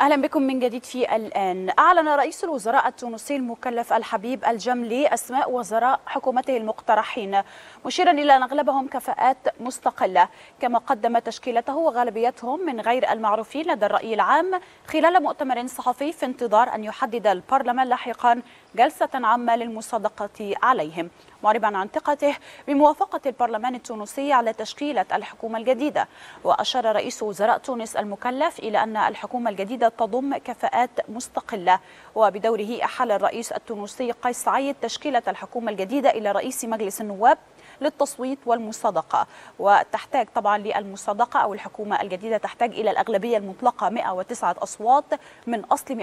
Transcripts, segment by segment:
أهلا بكم من جديد في الآن. أعلن رئيس الوزراء التونسي المكلف الحبيب الجملي أسماء وزراء حكومته المقترحين، مشيرا إلى أن أغلبهم كفاءات مستقلة، كما قدم تشكيلته وغالبيتهم من غير المعروفين لدى الرأي العام خلال مؤتمر صحفي في انتظار أن يحدد البرلمان لاحقا جلسة عامة للمصادقة عليهم، معربا عن ثقته بموافقة البرلمان التونسي على تشكيلة الحكومة الجديدة. وأشار رئيس وزراء تونس المكلف إلى أن الحكومة الجديدة تضم كفاءات مستقلة، وبدوره أحال الرئيس التونسي قيس سعيد تشكيلة الحكومة الجديدة إلى رئيس مجلس النواب للتصويت والمصادقة، وتحتاج طبعا للمصادقة أو الحكومة الجديدة تحتاج إلى الأغلبية المطلقة 109 أصوات من أصل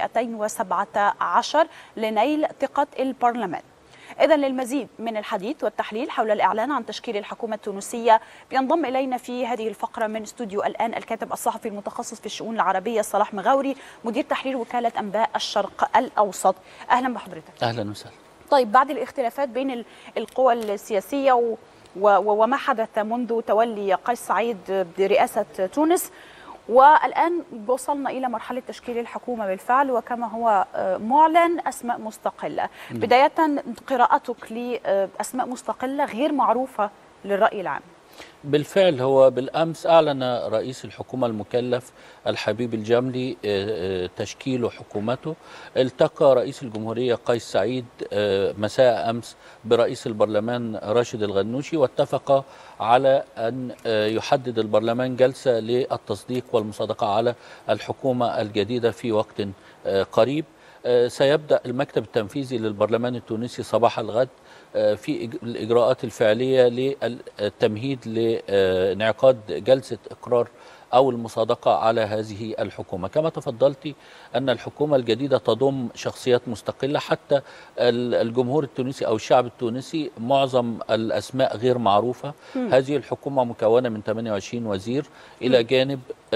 217 لنيل ثقة البرلمان. إذن للمزيد من الحديث والتحليل حول الإعلان عن تشكيل الحكومة التونسية بينضم إلينا في هذه الفقرة من استوديو الآن الكاتب الصحفي المتخصص في الشؤون العربية صلاح مغاوري، مدير تحرير وكالة أنباء الشرق الأوسط. أهلا بحضرتك. أهلا وسهلا. طيب، بعد الاختلافات بين القوى السياسية وما حدث منذ تولي قيس سعيد برئاسة تونس، والآن وصلنا إلى مرحلة تشكيل الحكومة بالفعل، وكما هو معلن أسماء مستقلة. بداية قراءتك لأسماء مستقلة غير معروفة للرأي العام. بالفعل هو بالأمس أعلن رئيس الحكومة المكلف الحبيب الجملي تشكيل حكومته. التقى رئيس الجمهورية قيس سعيد مساء أمس برئيس البرلمان راشد الغنوشي، واتفق على أن يحدد البرلمان جلسة للتصديق والمصادقة على الحكومة الجديدة في وقت قريب. سيبدأ المكتب التنفيذي للبرلمان التونسي صباح الغد في الإجراءات الفعلية للتمهيد لانعقاد جلسة إقرار أو المصادقة على هذه الحكومة. كما تفضلتي أن الحكومة الجديدة تضم شخصيات مستقلة، حتى الجمهور التونسي أو الشعب التونسي معظم الأسماء غير معروفة. هذه الحكومة مكونة من 28 وزير إلى جانب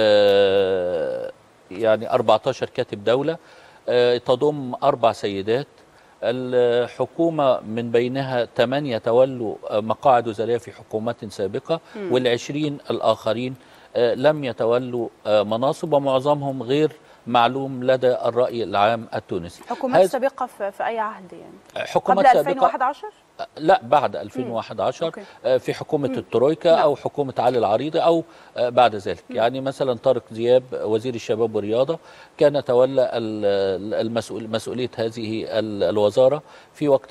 يعني 14 كاتب دولة، تضم 4 سيدات. الحكومة من بينها 8 تولوا مقاعد وزارية في حكومات سابقة، وال20 الآخرين لم يتولوا مناصب، ومعظمهم غير معلوم لدى الرأي العام التونسي. حكومات سابقة في أي عهد يعني؟ حكومات قبل سابقة 2011؟ لا، بعد 2011 في حكومة الترويكا أو حكومة علي العريضي أو بعد ذلك. يعني مثلا طارق دياب وزير الشباب والرياضة كان تولى مسؤولية هذه الوزارة في وقت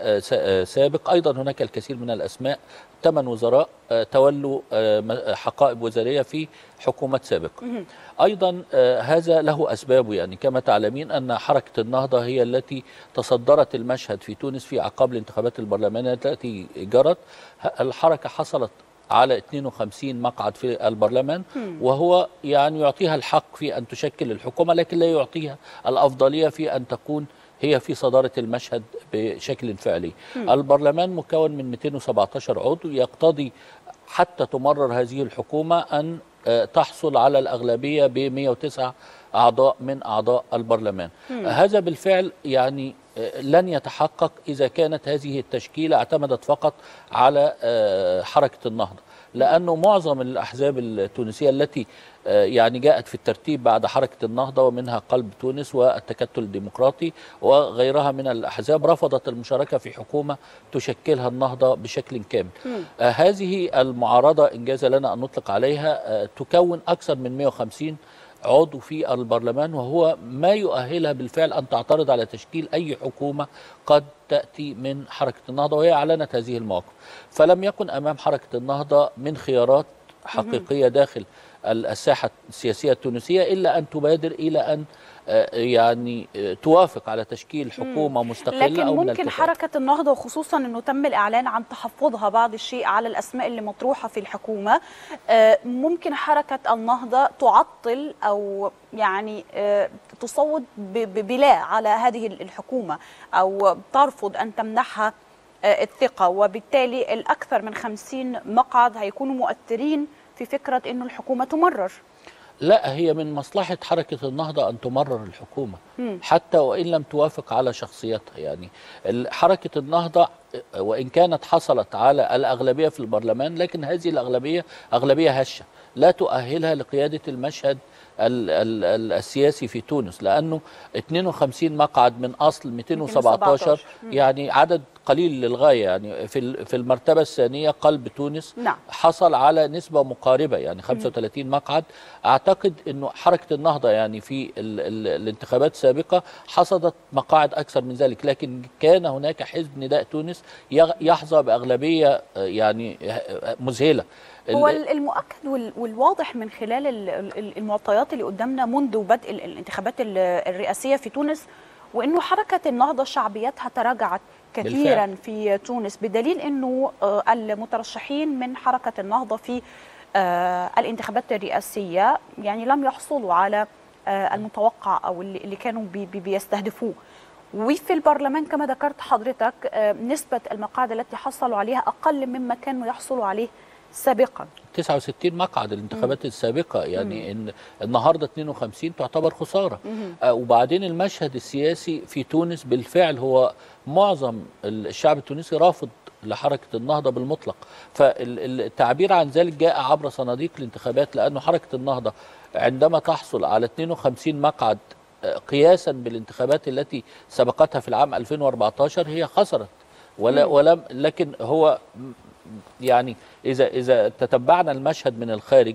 سابق. أيضا هناك الكثير من الأسماء، 8 وزراء تولوا حقائب وزارية في حكومات سابقة. أيضا هذا له أسبابه، يعني كما تعلمين أن حركة النهضة هي التي تصدرت المشهد في تونس في أعقاب الانتخابات البرلمانية التي جرت. الحركة حصلت على 52 مقعد في البرلمان، وهو يعني يعطيها الحق في أن تشكل الحكومة، لكن لا يعطيها الأفضلية في أن تكون هي في صدارة المشهد بشكل فعلي. البرلمان مكون من 217 عضو، يقتضي حتى تمرر هذه الحكومة أن تحصل على الأغلبية ب 109 أعضاء من أعضاء البرلمان. هذا بالفعل يعني لن يتحقق إذا كانت هذه التشكيلة اعتمدت فقط على حركة النهضة، لأنه معظم الأحزاب التونسية التي يعني جاءت في الترتيب بعد حركة النهضة، ومنها قلب تونس والتكتل الديمقراطي وغيرها من الأحزاب، رفضت المشاركة في حكومة تشكلها النهضة بشكل كامل. هذه المعارضة إنجاز لنا أن نطلق عليها تكون أكثر من 150 عضو في البرلمان، وهو ما يؤهلها بالفعل أن تعترض على تشكيل أي حكومة قد تأتي من حركة النهضة، وهي أعلنت هذه المواقف. فلم يكن أمام حركة النهضة من خيارات حقيقية داخل الساحة السياسية التونسية إلا أن تبادر إلى أن يعني توافق على تشكيل حكومة مستقلة. لكن أو ممكن حركة النهضة، وخصوصا أنه تم الإعلان عن تحفظها بعض الشيء على الأسماء اللي مطروحة في الحكومة، ممكن حركة النهضة تعطل أو يعني تصوت بلا على هذه الحكومة، أو ترفض أن تمنحها الثقة، وبالتالي الأكثر من 50 مقعد هيكونوا مؤثرين في فكرة أنه الحكومة تمرر. لا، هي من مصلحة حركة النهضة أن تمرر الحكومة حتى وإن لم توافق على شخصيتها. يعني حركة النهضة وإن كانت حصلت على الأغلبية في البرلمان، لكن هذه الأغلبية أغلبية هشة لا تؤهلها لقيادة المشهد السياسي في تونس، لأنه 52 مقعد من أصل 217 يعني عدد قليل للغاية. يعني في المرتبة الثانية قلب تونس حصل على نسبة مقاربة، يعني 35 مقعد. أعتقد أنه حركة النهضة يعني في الانتخابات السابقة حصدت مقاعد أكثر من ذلك، لكن كان هناك حزب نداء تونس يحظى بأغلبية يعني مذهلة. هو المؤكد والواضح من خلال المعطيات اللي قدامنا منذ بدء الانتخابات الرئاسية في تونس، وأنه حركة النهضة شعبيتها تراجعت كثيرا بالفعل في تونس، بدليل أنه المترشحين من حركة النهضة في الانتخابات الرئاسية يعني لم يحصلوا على المتوقع أو اللي كانوا بيستهدفوه. وفي البرلمان كما ذكرت حضرتك نسبة المقاعد التي حصلوا عليها أقل مما كانوا يحصلوا عليه سابقا. 69 مقعد الانتخابات السابقة، يعني إن النهاردة 52 تعتبر خسارة. وبعدين المشهد السياسي في تونس بالفعل هو معظم الشعب التونسي رافض لحركة النهضة بالمطلق، فالتعبير عن ذلك جاء عبر صناديق الانتخابات، لأنه حركة النهضة عندما تحصل على 52 مقعد قياسا بالانتخابات التي سبقتها في العام 2014 هي خسرت ولم. لكن هو يعني إذا تتبعنا المشهد من الخارج،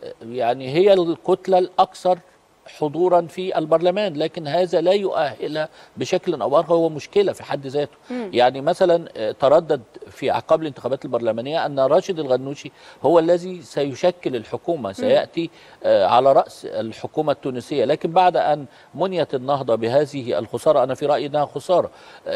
يعني هي الكتلة الأكثر حضورا في البرلمان، لكن هذا لا يؤهلها بشكل أو بآخر، هو مشكلة في حد ذاته. يعني مثلا تردد في أعقاب الانتخابات البرلمانية أن راشد الغنوشي هو الذي سيشكل الحكومة، سيأتي على رأس الحكومة التونسية، لكن بعد أن منيت النهضة بهذه الخسارة، أنا في رأيي أنها خسارة.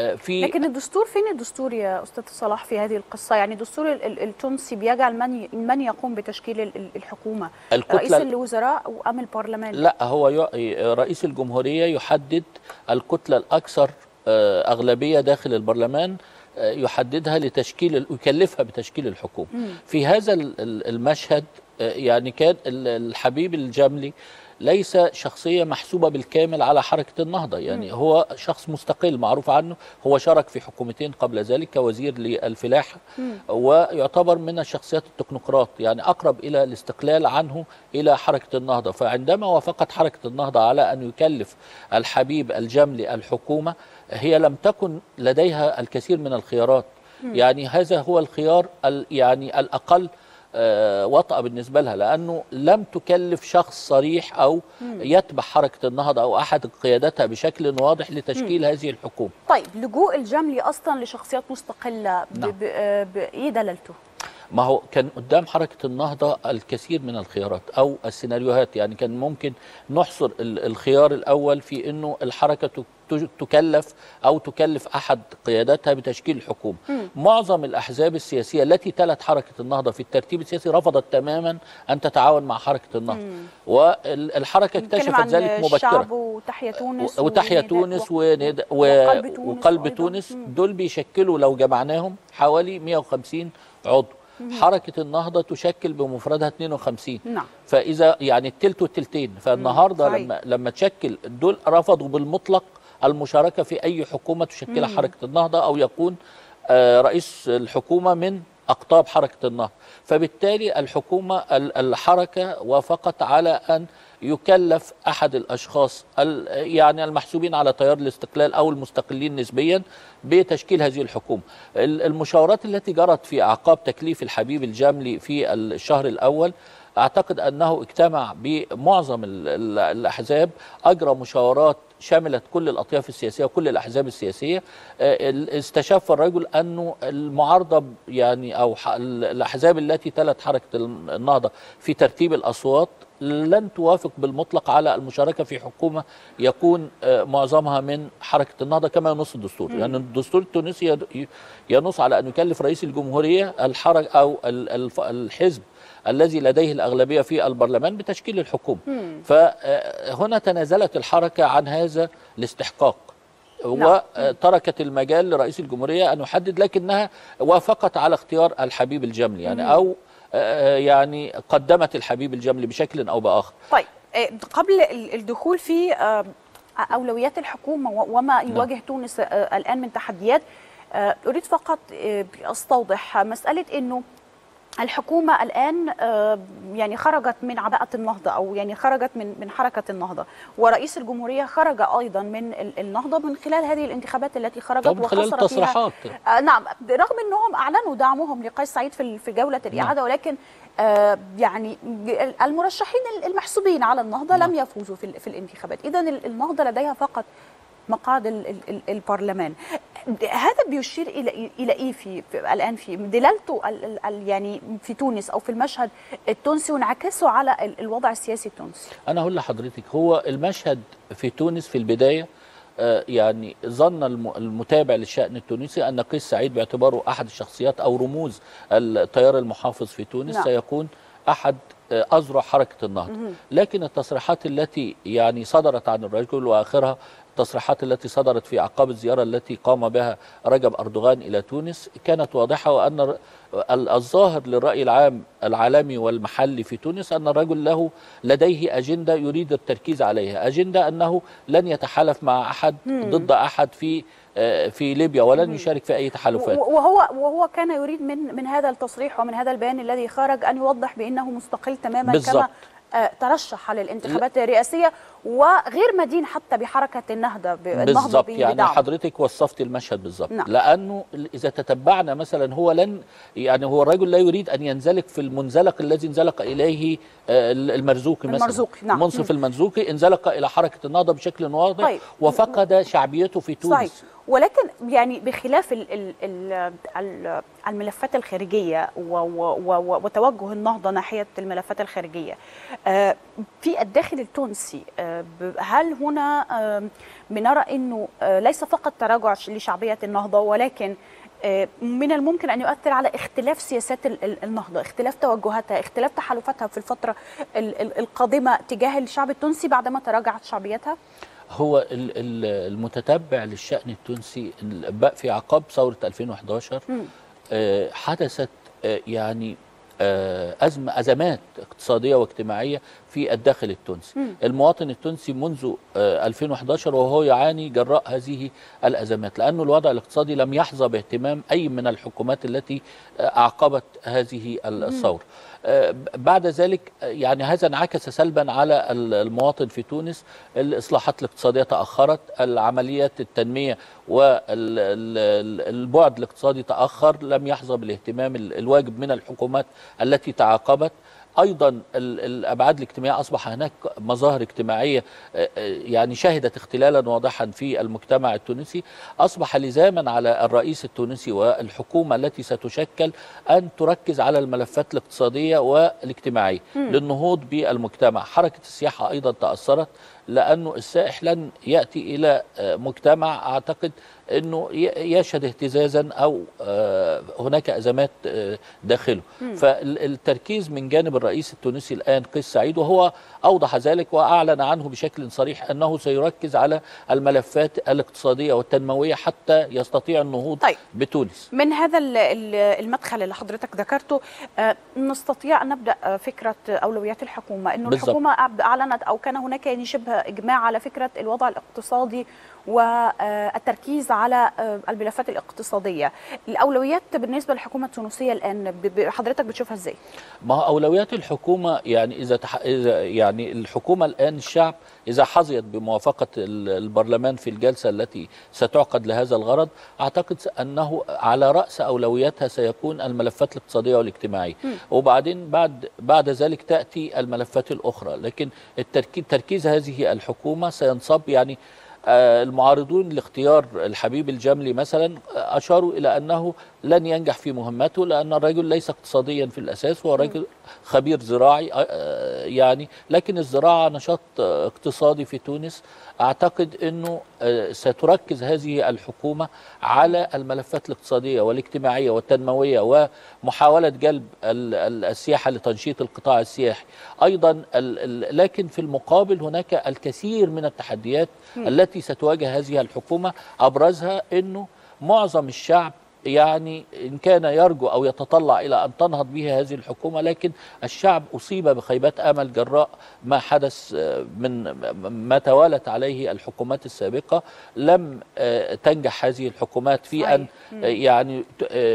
لكن الدستور، فين الدستور يا أستاذ صلاح في هذه القصة؟ يعني الدستور التونسي بيجعل من يقوم بتشكيل الحكومة، رئيس الوزراء أم البرلمان؟ لا، هو رئيس الجمهورية يحدد الكتلة الأكثر أغلبية داخل البرلمان، يحددها لتشكيل، يكلفها بتشكيل الحكومة. في هذا المشهد يعني كان الحبيب الجملي ليس شخصية محسوبة بالكامل على حركة النهضة، يعني هو شخص مستقل معروف عنه، هو شارك في حكومتين قبل ذلك كوزير للفلاحة، ويعتبر من الشخصيات التكنوقراط، يعني أقرب إلى الاستقلال عنه إلى حركة النهضة. فعندما وافقت حركة النهضة على أن يكلف الحبيب الجملي الحكومة، هي لم تكن لديها الكثير من الخيارات، يعني هذا هو الخيار يعني الأقل وطأ بالنسبة لها، لأنه لم تكلف شخص صريح أو يتبع حركة النهضة أو أحد قيادتها بشكل واضح لتشكيل هذه الحكومة. طيب لجوء الجملي أصلا لشخصيات مستقلة بإيه دلالته؟ ما هو كان قدام حركة النهضة الكثير من الخيارات أو السيناريوهات، يعني كان ممكن نحصر الخيار الأول في أنه الحركة تكلف أو تكلف أحد قياداتها بتشكيل الحكومة. معظم الأحزاب السياسية التي تلت حركة النهضة في الترتيب السياسي رفضت تماما أن تتعاون مع حركة النهضة، والحركة اكتشفت ذلك مبكرا. الشعب وتحيا تونس وقلب تونس دول بيشكلوا لو جمعناهم حوالي 150 عضو. حركة النهضة تشكل بمفردها 52. فإذا يعني التلت والتلتين، فالنهاردة لما تشكل دول رفضوا بالمطلق المشاركة في أي حكومة تشكلها حركة النهضة أو يكون رئيس الحكومة من أقطاب حركة النهضة. فبالتالي الحركة وافقت على أن يكلف أحد الأشخاص يعني المحسوبين على تيار الاستقلال أو المستقلين نسبيا بتشكيل هذه الحكومة. المشاورات التي جرت في أعقاب تكليف الحبيب الجملي في الشهر الأول، أعتقد أنه اجتمع بمعظم الأحزاب، أجرى مشاورات شملت كل الأطياف السياسية وكل الأحزاب السياسية. استشف الرجل أنه المعارضة يعني أو الأحزاب التي تلت حركة النهضة في ترتيب الأصوات لن توافق بالمطلق على المشاركة في حكومة يكون معظمها من حركة النهضة كما ينص الدستور. يعني الدستور التونسي ينص على أن يكلف رئيس الجمهورية الحركة أو الحزب الذي لديه الأغلبية في البرلمان بتشكيل الحكومة. فهنا تنازلت الحركة عن هذا الاستحقاق وتركت المجال لرئيس الجمهورية أن يحدد، لكنها وافقت على اختيار الحبيب الجملي، يعني أو يعني قدمت الحبيب الجملي بشكل أو بآخر. طيب قبل الدخول في أولويات الحكومة وما يواجه تونس الآن من تحديات، أريد فقط أستوضح مسألة أنه الحكومة الآن يعني خرجت من عباءة النهضة، أو يعني خرجت من حركة النهضة، ورئيس الجمهورية خرج أيضا من النهضة من خلال هذه الانتخابات التي خرجت من خلال وخسر التصريحات. فيها. نعم، رغم أنهم أعلنوا دعمهم لقيس سعيد في جولة الإعادة، نعم. ولكن يعني المرشحين المحسوبين على النهضة نعم. لم يفوزوا في الانتخابات. إذن النهضة لديها فقط مقاعد البرلمان. هذا بيشير الى ايه الان في دلالته يعني في تونس او في المشهد التونسي، وانعكاسه على الوضع السياسي التونسي؟ انا هقول لحضرتك، هو المشهد في تونس في البدايه يعني ظن المتابع للشأن التونسي أن قيس سعيد باعتباره أحد الشخصيات أو رموز التيار المحافظ في تونس نعم. سيكون أحد أذرع حركة النهضة. لكن التصريحات التي يعني صدرت عن الرجل، وآخرها التصريحات التي صدرت في أعقاب الزيارة التي قام بها رجب أردوغان إلى تونس، كانت واضحة، وأن الظاهر للرأي العام العالمي والمحلي في تونس أن الرجل لديه أجندة يريد التركيز عليها، أجندة أنه لن يتحالف مع أحد ضد أحد في ليبيا، ولن يشارك في أي تحالفات. وهو كان يريد من هذا التصريح ومن هذا البيان الذي خرج أن يوضح بأنه مستقل تماما بالزبط. كما ترشح للانتخابات الرئاسية، وغير مدين حتى بحركة النهضة. بالضبط، يعني حضرتك وصفت المشهد بالضبط. نعم. لأنه إذا تتبعنا مثلا هو الرجل لا يريد أن ينزلق في المنزلق الذي انزلق إليه المرزوقي مثلا. نعم. منصف المرزوقي انزلق إلى حركة النهضة بشكل واضح. طيب. وفقد شعبيته في تونس. صحيح. ولكن يعني بخلاف الملفات الخارجية وتوجه النهضة ناحية الملفات الخارجية، في الداخل التونسي هل هنا بنرى أنه ليس فقط تراجع لشعبية النهضة، ولكن من الممكن أن يؤثر على اختلاف سياسات النهضة، اختلاف توجهاتها، اختلاف تحالفاتها في الفترة القادمة تجاه الشعب التونسي بعدما تراجعت شعبيتها؟ هو المتتبع للشأن التونسي في أعقاب ثورة 2011 حدثت يعني أزمات اقتصادية واجتماعية في الداخل التونسي. المواطن التونسي منذ 2011 وهو يعاني جراء هذه الأزمات، لأن الوضع الاقتصادي لم يحظى باهتمام أي من الحكومات التي أعقبت هذه الثورة. بعد ذلك يعني هذا انعكس سلبا على المواطن في تونس. الإصلاحات الاقتصادية تأخرت، العمليات التنمية والبعد الاقتصادي تأخر، لم يحظى بالاهتمام الواجب من الحكومات التي تعاقبت. أيضا الأبعاد الاجتماعية، أصبح هناك مظاهر اجتماعية يعني شهدت اختلالا واضحا في المجتمع التونسي. أصبح لزاما على الرئيس التونسي والحكومة التي ستشكل أن تركز على الملفات الاقتصادية والاجتماعية للنهوض بالمجتمع. حركة السياحة أيضا تأثرت، لأنه السائح لن يأتي إلى مجتمع أعتقد أنه يشهد اهتزازا أو هناك أزمات داخله. فالتركيز من جانب الرئيس التونسي الآن قيس سعيد، وهو أوضح ذلك وأعلن عنه بشكل صريح أنه سيركز على الملفات الاقتصادية والتنموية حتى يستطيع النهوض بتونس. من هذا المدخل اللي حضرتك ذكرته نستطيع أن نبدأ فكرة أولويات الحكومة، أنه الحكومة أعلنت أو كان هناك يعني شبه إجماع على فكرة الوضع الاقتصادي والتركيز على الملفات الاقتصادية. الأولويات بالنسبة للحكومة التونسية الآن حضرتك بتشوفها إزاي؟ ما أولويات الحكومة يعني إذا يعني الحكومة الآن الشعب إذا حظيت بموافقة البرلمان في الجلسة التي ستعقد لهذا الغرض، أعتقد أنه على رأس أولوياتها سيكون الملفات الاقتصادية والاجتماعية، وبعدين بعد ذلك تأتي الملفات الأخرى. لكن تركيز هذه الحكومة سينصب يعني المعارضون لاختيار الحبيب الجملي مثلا أشاروا إلى أنه لن ينجح في مهمته، لأن الرجل ليس اقتصاديا في الأساس، هو رجل خبير زراعي يعني، لكن الزراعة نشاط اقتصادي في تونس. أعتقد أنه ستركز هذه الحكومة على الملفات الاقتصادية والاجتماعية والتنموية ومحاولة جلب السياحة لتنشيط القطاع السياحي أيضا. لكن في المقابل هناك الكثير من التحديات التي ستواجه هذه الحكومة، أبرزها أنه معظم الشعب يعني إن كان يرجو أو يتطلع إلى أن تنهض به هذه الحكومة، لكن الشعب أصيب بخيبات آمل جراء ما حدث من ما توالت عليه الحكومات السابقة. لم تنجح هذه الحكومات في أن يعني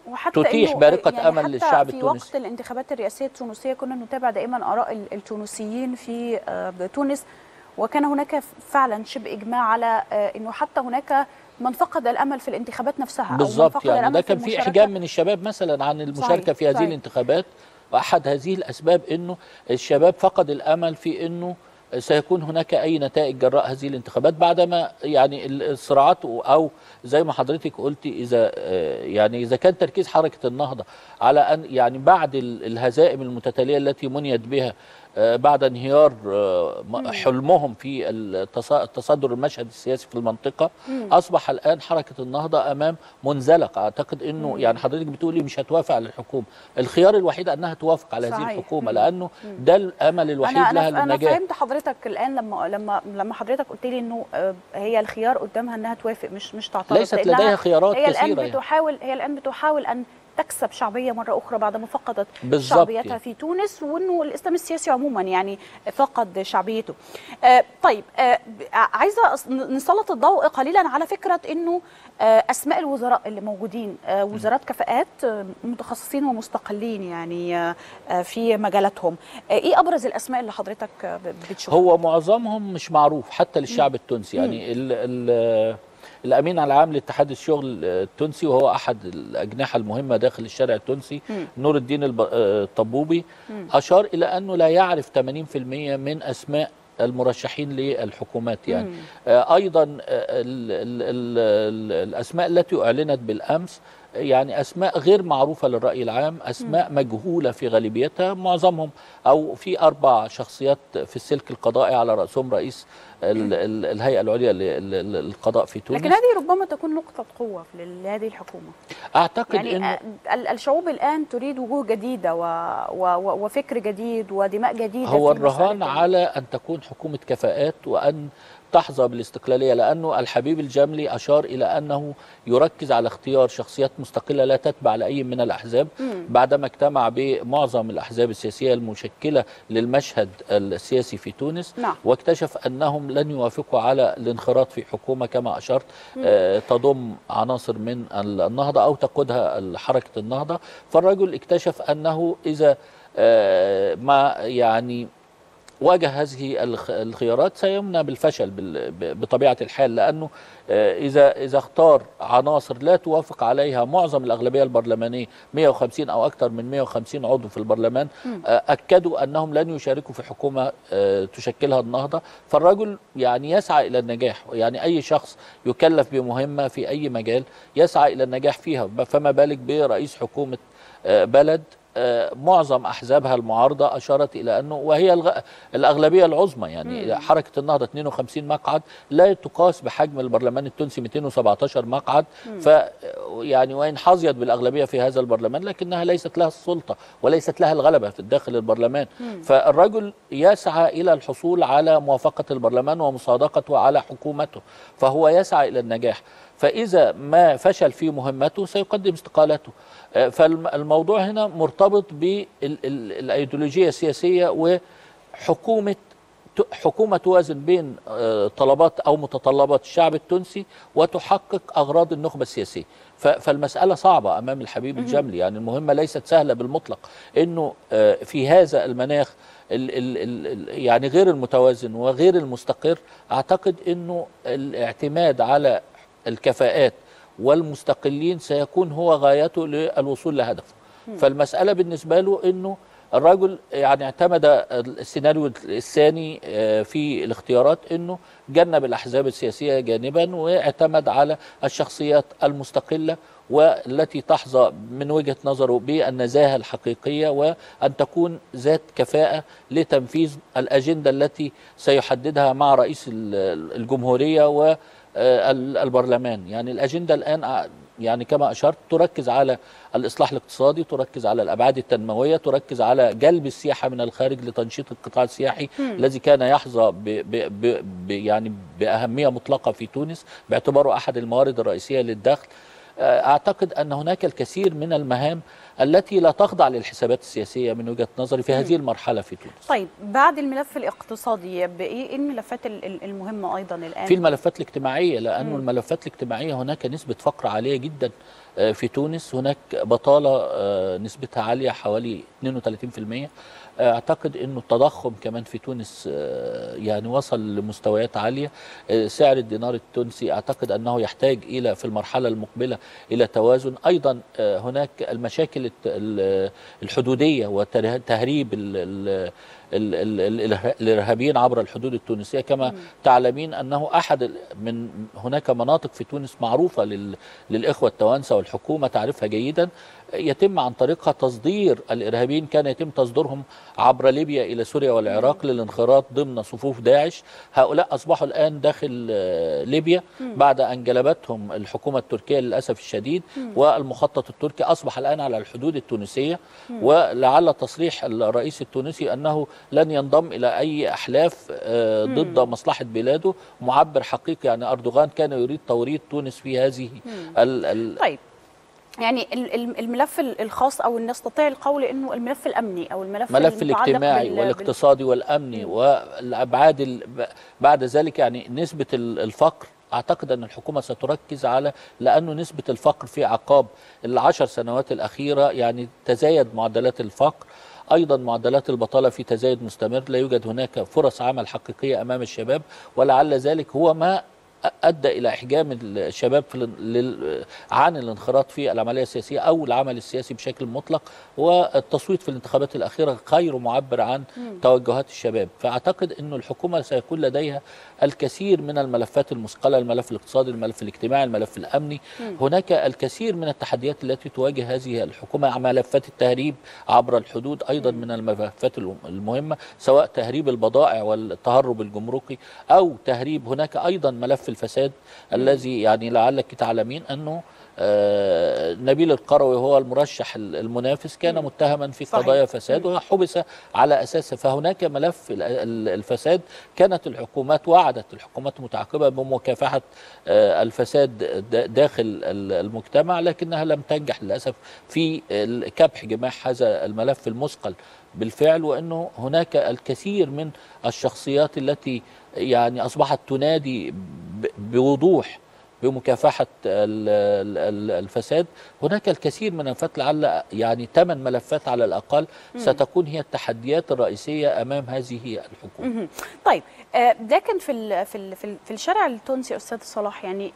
وحتى تتيح بارقة يعني أمل للشعب التونسي. في التونسي. وقت الانتخابات الرئاسية التونسية كنا نتابع دائما آراء التونسيين في تونس، وكان هناك فعلا شبه إجماع على أنه حتى هناك من فقد الأمل في الانتخابات نفسها، بالضبط. يعني ده كان في إحجام من الشباب مثلا عن المشاركة في هذه الانتخابات، وأحد هذه الأسباب أنه الشباب فقد الأمل في أنه سيكون هناك أي نتائج جراء هذه الانتخابات، بعدما يعني الصراعات أو زي ما حضرتك قلتي إذا كان تركيز حركة النهضة على أن يعني بعد الهزائم المتتالية التي منيت بها بعد انهيار حلمهم في تصدر المشهد السياسي في المنطقة، أصبح الآن حركة النهضة أمام منزلق. أعتقد أنه يعني حضرتك بتقولي مش هتوافق على الحكومة، الخيار الوحيد أنها توافق على هذه الحكومة، لأنه ده الأمل الوحيد لها للنجاح. أنا فهمت حضرتك الآن لما حضرتك قلت لي أنه هي الخيار قدامها أنها توافق مش تعترض، ليست لديها خيارات كثيرة. هي الآن بتحاول أن تكسب شعبية مرة أخرى بعد ما فقدت شعبيتها في تونس، وأنه الإسلام السياسي عموما يعني فقد شعبيته. طيب، عايزة نسلط الضوء قليلا على فكرة أنه أسماء الوزراء اللي موجودين وزارات كفاءات متخصصين ومستقلين يعني في مجالاتهم. إيه أبرز الأسماء اللي حضرتك بتشوفها؟ هو معظمهم مش معروف حتى للشعب التونسي. يعني الأمين العام لاتحاد الشغل التونسي، وهو أحد الأجنحة المهمة داخل الشارع التونسي، نور الدين الطبوبي، أشار إلى أنه لا يعرف 80% من أسماء المرشحين للحكومات. يعني أيضا الأسماء التي أعلنت بالأمس يعني أسماء غير معروفة للرأي العام، أسماء مجهولة في غالبيتها، معظمهم أو في 4 شخصيات في السلك القضائي على رأسهم رئيس الهيئة العليا للقضاء في تونس. لكن هذه ربما تكون نقطة قوة لهذه الحكومة. أعتقد يعني الشعوب الآن تريد وجوه جديدة وفكر جديد ودماء جديدة. هو الرهان على أن تكون حكومة كفاءات وأن تحظى بالاستقلالية، لأنه الحبيب الجملي أشار إلى أنه يركز على اختيار شخصيات مستقلة لا تتبع لأي من الأحزاب، بعدما اجتمع بمعظم الأحزاب السياسية المشكلة للمشهد السياسي في تونس. واكتشف أنهم لن يوافقوا على الانخراط في حكومة كما أشرت تضم عناصر من النهضة أو تقودها حركة النهضة. فالرجل اكتشف أنه إذا ما يعني واجه هذه الخيارات سيمنى بالفشل بطبيعة الحال، لأنه إذا اختار عناصر لا توافق عليها معظم الأغلبية البرلمانية 150 أو أكثر من 150 عضو في البرلمان، أكدوا أنهم لن يشاركوا في حكومة تشكلها النهضة. فالرجل يعني يسعى إلى النجاح، يعني أي شخص يكلف بمهمة في أي مجال يسعى إلى النجاح فيها، فما بالك برئيس حكومة بلد معظم أحزابها المعارضة أشارت إلى أنه وهي الأغلبية العظمى، يعني حركة النهضة 52 مقعد لا تقاس بحجم البرلمان التونسي 217 مقعد، يعني وإن حظيت بالأغلبية في هذا البرلمان لكنها ليست لها السلطة وليست لها الغلبة في داخل البرلمان. فالرجل يسعى إلى الحصول على موافقة البرلمان ومصادقته على حكومته، فهو يسعى إلى النجاح. فإذا ما فشل في مهمته سيقدم استقالته. فالموضوع هنا مرتبط بالأيديولوجية السياسية وحكومة توازن بين طلبات أو متطلبات الشعب التونسي وتحقق أغراض النخبة السياسية. فالمسألة صعبة أمام الحبيب الجملي، يعني المهمة ليست سهلة بالمطلق. إنه في هذا المناخ يعني غير المتوازن وغير المستقر، أعتقد إنه الاعتماد على الكفاءات والمستقلين سيكون هو غايته للوصول لهدفه. فالمسألة بالنسبة له أنه الرجل يعني اعتمد السيناريو الثاني في الاختيارات، أنه جنب الأحزاب السياسية جانبا واعتمد على الشخصيات المستقلة والتي تحظى من وجهة نظره بالنزاهة الحقيقية وأن تكون ذات كفاءة لتنفيذ الأجندة التي سيحددها مع رئيس الجمهورية والبرلمان. يعني الأجندة الآن يعني كما أشرت تركز على الإصلاح الاقتصادي، تركز على الأبعاد التنموية، تركز على جلب السياحة من الخارج لتنشيط القطاع السياحي الذي كان يحظى يعني بأهمية مطلقة في تونس باعتباره أحد الموارد الرئيسية للدخل. أعتقد أن هناك الكثير من المهام التي لا تخضع للحسابات السياسية من وجهة نظري في هذه المرحلة في تونس. طيب بعد الملف الاقتصادي بإيه الملفات المهمة أيضا الآن؟ في الملفات الاجتماعية، لأنه الملفات الاجتماعية هناك نسبة فقر عالية جدا في تونس، هناك بطالة نسبتها عالية حوالي 32%. اعتقد انه التضخم كمان في تونس يعني وصل لمستويات عاليه. سعر الدينار التونسي اعتقد انه يحتاج الى في المرحله المقبله الى توازن. ايضا هناك المشاكل الحدوديه وتهريب الارهابيين عبر الحدود التونسيه. كما تعلمين انه هناك مناطق في تونس معروفه للاخوه التوانسه، والحكومه تعرفها جيدا، يتم عن طريقها تصدير الارهابيين. كان يتم تصديرهم عبر ليبيا الى سوريا والعراق للانخراط ضمن صفوف داعش. هؤلاء اصبحوا الان داخل ليبيا بعد ان جلبتهم الحكومه التركيه للاسف الشديد، والمخطط التركي اصبح الان على الحدود التونسيه. ولعل تصريح الرئيس التونسي انه لن ينضم الى اي احلاف ضد مصلحه بلاده معبر حقيقي. يعني اردوغان كان يريد توريط تونس في هذه طيب يعني الملف الخاص او نستطيع القول انه الملف الامني او الملف الاجتماعي والاقتصادي والامني والابعاد بعد ذلك، يعني نسبه الفقر اعتقد ان الحكومه ستركز على، لانه نسبه الفقر في اعقاب ال10 سنوات الاخيره يعني تزايد معدلات الفقر. ايضا معدلات البطاله في تزايد مستمر، لا يوجد هناك فرص عمل حقيقيه امام الشباب، ولعل ذلك هو ما أدى إلى إحجام الشباب عن الانخراط في العملية السياسية أو العمل السياسي بشكل مطلق. والتصويت في الانتخابات الأخيرة غير معبر عن توجهات الشباب. فأعتقد أن الحكومة سيكون لديها الكثير من الملفات المثقلة، الملف الاقتصادي، الملف الاجتماعي، الملف الأمني. هناك الكثير من التحديات التي تواجه هذه الحكومة. ملفات التهريب عبر الحدود أيضا من الملفات المهمة، سواء تهريب البضائع والتهرب الجمركي أو تهريب. هناك أيضا ملف الفساد الذي يعني لعلك تعلمين أنه نبيل القروي هو المرشح المنافس كان متهما في قضايا فساد وحبس على أساسه. فهناك ملف الفساد كانت وعدت الحكومات متعاقبة بمكافحة الفساد داخل المجتمع، لكنها لم تنجح للأسف في كبح جماح هذا الملف المثقل بالفعل. وأنه هناك الكثير من الشخصيات التي يعني أصبحت تنادي بوضوح بمكافحة الفساد. هناك الكثير من الملفات، لعل يعني 8 ملفات على الأقل ستكون هي التحديات الرئيسية أمام هذه الحكومة. طيب لكن في الشارع التونسي أستاذ صلاح، يعني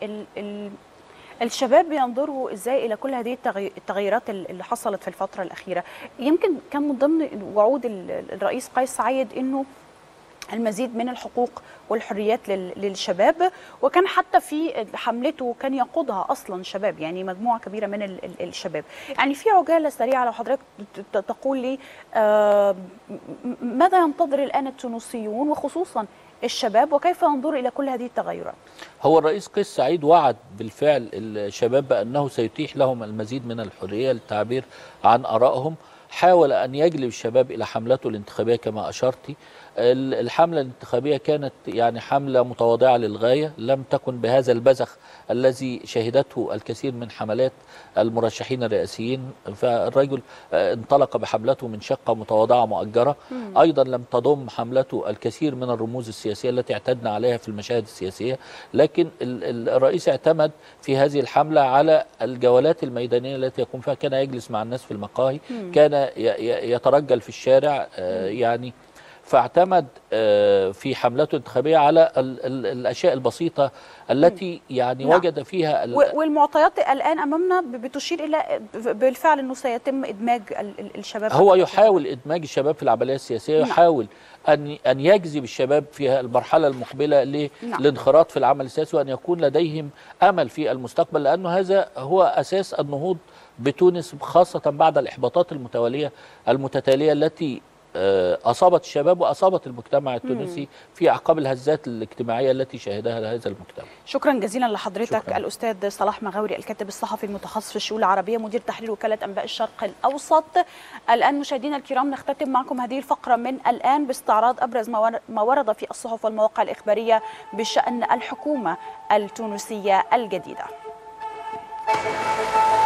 الشباب بينظروا ازاي الى كل هذه التغييرات اللي حصلت في الفترة الأخيرة؟ يمكن كان من ضمن وعود الرئيس قيس سعيد انه المزيد من الحقوق والحريات للشباب، وكان حتى في حملته كان يقودها اصلا شباب، يعني مجموعه كبيره من الشباب. يعني في عجاله سريعه لو حضرتك تقول لي ماذا ينتظر الان التونسيون وخصوصا الشباب، وكيف ينظر الى كل هذه التغيرات؟ هو الرئيس قيس سعيد وعد بالفعل الشباب بانه سيتيح لهم المزيد من الحريه للتعبير عن ارائهم. حاول ان يجلب الشباب الى حملته الانتخابيه كما اشرتي. الحملة الانتخابية كانت يعني حملة متواضعة للغاية، لم تكن بهذا البذخ الذي شهدته الكثير من حملات المرشحين الرئاسيين. فالرجل انطلق بحملته من شقة متواضعة مؤجرة. أيضا لم تضم حملته الكثير من الرموز السياسية التي اعتدنا عليها في المشاهد السياسية، لكن الرئيس اعتمد في هذه الحملة على الجولات الميدانية التي يقوم فيها. كان يجلس مع الناس في المقاهي، كان يترجل في الشارع يعني. فاعتمد في حملته الانتخابية على الأشياء البسيطة التي يعني وجد فيها والمعطيات الآن أمامنا بتشير إلى بالفعل أنه سيتم إدماج الشباب. هو يحاول إدماج الشباب في العملية السياسية، يحاول أن يجذب الشباب في المرحلة المقبلة للانخراط في العمل السياسي، وأن يكون لديهم أمل في المستقبل، لأنه هذا هو أساس النهوض بتونس، خاصة بعد الإحباطات المتتالية التي أصابت الشباب وأصابت المجتمع التونسي في أعقاب الهزات الاجتماعية التي شهدها هذا المجتمع. شكرا جزيلا لحضرتك. شكرا. الأستاذ صلاح مغاوري، الكاتب الصحفي المتخصص في الشؤون العربية، مدير تحرير وكالة أنباء الشرق الأوسط. الآن مشاهدينا الكرام نختتم معكم هذه الفقرة من الآن باستعراض أبرز ما ورد في الصحف والمواقع الإخبارية بشأن الحكومة التونسية الجديدة.